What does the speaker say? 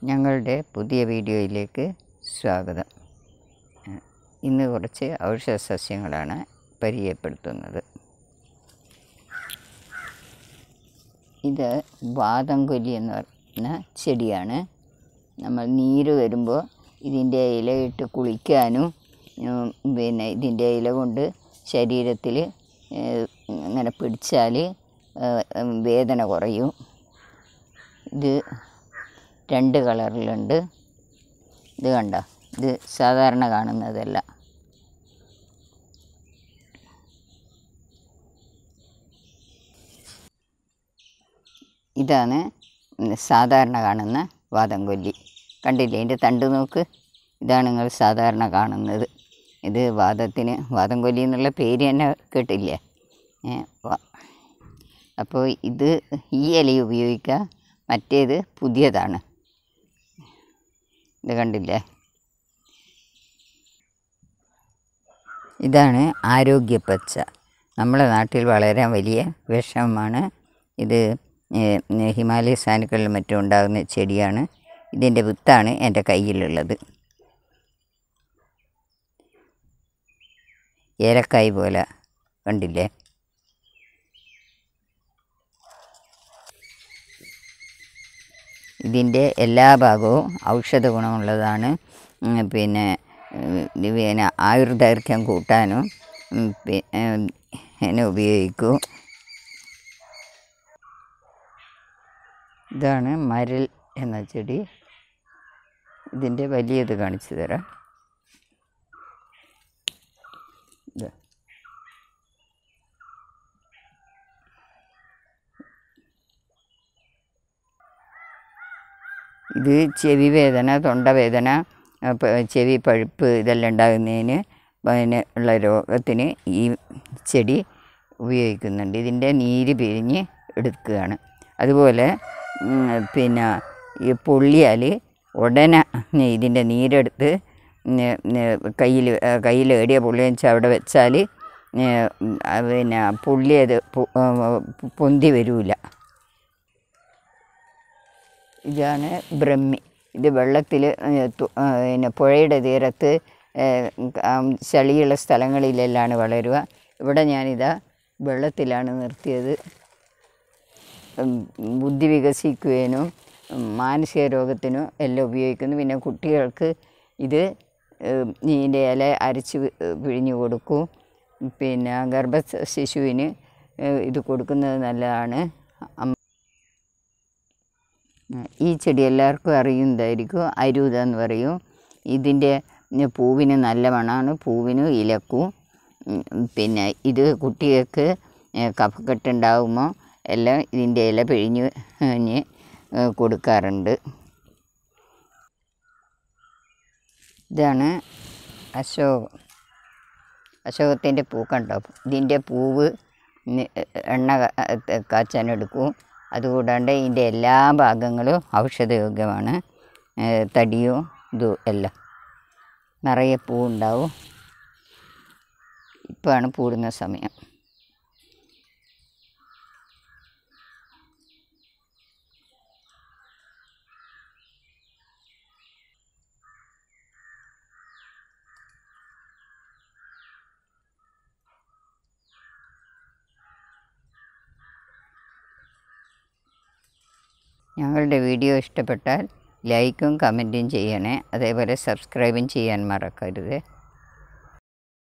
ഞങ്ങളുടെ പുതിയ വീഡിയോയിലേക്ക് സ്വാഗതം. ഇന്ന് കുറച്ച് ഔഷധ സസ്യങ്ങളാണ് പരിചയപ്പെടുത്തുന്നത്. ഇത് വാതം കൊല്ലി എന്ന് പറയുന്ന ചെടിയാണ്. നമ്മൾ നീര് വരുമ്പോൾ ഇതിൻ്റെ ഇലയിട്ട് കുളിക്കാനും പിന്നെ ഇതിൻ്റെ ഇല കൊണ്ട് ശരീരത്തിൽ ഇങ്ങനെ പിടിച്ചാൽ വേദന കുറയും. ഇത് 2 കളറിലുണ്ട്. ഇത് കണ്ട, ഇത് സാധാരണ കാണുന്നതല്ല. ഇതാണ് സാധാരണ കാണുന്ന വാതം കൊല്ലി. കണ്ടില്ലേ, ഇതിൻ്റെ തണ്ട് നോക്ക്. ഇതാണ് നിങ്ങൾ സാധാരണ കാണുന്നത്. ഇത് വാതം കൊല്ലി എന്നുള്ള പേര് തന്നെ കേട്ടില്ലേ. അപ്പോൾ ഇത് ഈ ഇല ഉപയോഗിക്കുക, മറ്റേത് പുതിയതാണ്. ഇത് കണ്ടില്ലേ, ഇതാണ് ആരോഗ്യപ്പച്ച. നമ്മുടെ നാട്ടിൽ വളരെ വലിയ വിഷമാണ്. ഇത് ഹിമാലയ സാനുക്കളിലും മറ്റും ഉണ്ടാകുന്ന ചെടിയാണ്. ഇതിൻ്റെ വിത്താണ് എൻ്റെ കയ്യിലുള്ളത്. ഏലക്കായ് പോലെ കണ്ടില്ലേ. ഇതിൻ്റെ എല്ലാ ഭാഗവും ഔഷധ ഗുണമുള്ളതാണ്. പിന്നെ ആയുർദൈർഘ്യം കൂട്ടാനും പിന്നെ ഉപയോഗിക്കും. ഇതാണ് മരൽ എന്ന ചെടി. ഇതിൻ്റെ വലിയത് കാണിച്ചു തരാം. ഇത് ചെവി വേദന, തൊണ്ടവേദന, ചെവി പഴുപ്പ് ഇതെല്ലാം ഉണ്ടാകുന്നതിന് പിന്നെ ഉള്ള രോഗത്തിന് ഈ ചെടി ഉപയോഗിക്കുന്നുണ്ട്. ഇതിൻ്റെ നീര് പിഴിഞ്ഞ് എടുക്കുകയാണ്. അതുപോലെ പിന്നെ ഈ പൊള്ളിയാൽ ഉടനെ ഇതിൻ്റെ നീരെടുത്ത് കയ്യിൽ എടിയ പൊള്ളിയെന്ന് വെച്ചാൽ അവിടെ വെച്ചാൽ പിന്നെ പൊള്ളിയത് പൊന്തി വരില്ല. ഇതാണ് ബ്രമ്മി. ഇത് വെള്ളത്തിൽ പിന്നെ പുഴയുടെ തീരത്ത് ചളിയുള്ള സ്ഥലങ്ങളിലെല്ലാം വളരുക. ഇവിടെ ഞാനിതാ വെള്ളത്തിലാണ് നിർത്തിയത്. ബുദ്ധി വികസിക്കുവാനും മാനസിക രോഗത്തിനും എല്ലാം ഉപയോഗിക്കുന്നു. പിന്നെ കുട്ടികൾക്ക് ഇത് ഇതിൻ്റെ ഇല അരച്ച് പിഴിഞ്ഞ് കൊടുക്കും. പിന്നെ ഗർഭശിശുവിന് ഇത് കൊടുക്കുന്നത് നല്ലതാണ്. ഈ ചെടി എല്ലാവർക്കും അറിയുന്നതായിരിക്കും. അരൂത എന്ന് പറയും. ഇതിൻ്റെ പൂവിന് നല്ല മണമാണ്, പൂവിനും ഇലക്കും. പിന്നെ ഇത് കുട്ടികൾക്ക് കഫക്കെട്ടുണ്ടാകുമ്പോൾ എല്ലാം ഇതിൻ്റെ ഇല പിഴിഞ്ഞ് കൊടുക്കാറുണ്ട്. ഇതാണ് അശോകത്തിൻ്റെ പൂ കണ്ടോ. ഇതിൻ്റെ പൂവ് എണ്ണ കാച്ചാനെടുക്കും. അതുകൂടാണ്ട് ഇതിൻ്റെ എല്ലാ ഭാഗങ്ങളും ഔഷധയോഗ്യമാണ്. തടിയും ഇതും എല്ലാം നിറയെ പൂവുണ്ടാവും. ഇപ്പോഴാണ് പൂടുന്ന സമയം. ഞങ്ങളുടെ വീഡിയോ ഇഷ്ടപ്പെട്ടാൽ ലൈക്കും കമൻറ്റും ചെയ്യണേ. അതേപോലെ സബ്സ്ക്രൈബും ചെയ്യാൻ മറക്കരുത്.